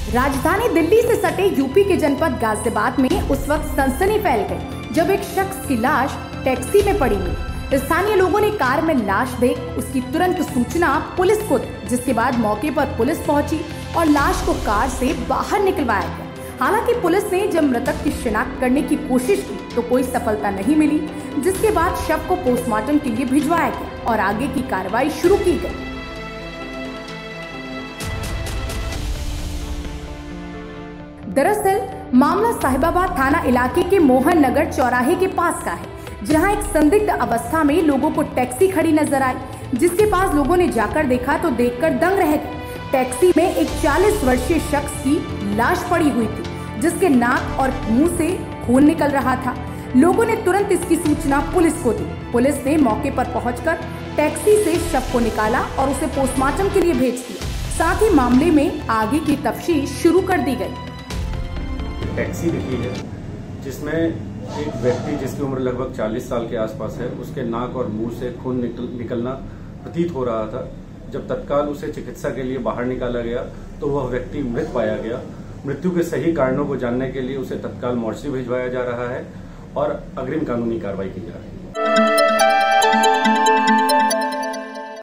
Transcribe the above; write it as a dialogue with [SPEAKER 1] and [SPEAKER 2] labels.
[SPEAKER 1] राजधानी दिल्ली से सटे यूपी के जनपद गाजियाबाद में उस वक्त सनसनी फैल गई जब एक शख्स की लाश टैक्सी में पड़ी मिली। स्थानीय लोगों ने कार में लाश देख उसकी तुरंत सूचना पुलिस को दी, जिसके बाद मौके पर पुलिस पहुंची और लाश को कार से बाहर निकलवाया गया। हालांकि पुलिस ने जब मृतक की शिनाख्त करने की कोशिश की तो कोई सफलता नहीं मिली, जिसके बाद शव को पोस्टमार्टम के लिए भिजवाया गया और आगे की कार्रवाई शुरू की गई। दरअसल मामला साहिबाबाद थाना इलाके के मोहन नगर चौराहे के पास का है, जहां एक संदिग्ध अवस्था में लोगों को टैक्सी खड़ी नजर आई, जिसके पास लोगों ने जाकर देखा तो देखकर दंग रह गए। टैक्सी में एक 40 वर्षीय शख्स की लाश पड़ी हुई थी, जिसके नाक और मुंह से खून निकल रहा था। लोगों ने तुरंत इसकी सूचना पुलिस को दी। पुलिस ने मौके पर पहुंचकर टैक्सी से शव को निकाला और उसे पोस्टमार्टम के लिए भेज दिया। साथ ही मामले में आगे की तफ्तीश शुरू कर दी गई।
[SPEAKER 2] टैक्सी दिखी है जिसमें एक व्यक्ति जिसकी उम्र लगभग 40 साल के आसपास है, उसके नाक और मुंह से खून निकलना प्रतीत हो रहा था। जब तत्काल उसे चिकित्सा के लिए बाहर निकाला गया तो वह व्यक्ति मृत पाया गया। मृत्यु के सही कारणों को जानने के लिए उसे तत्काल मोर्चरी भिजवाया जा रहा है और अग्रिम कानूनी कार्रवाई की जा रही है।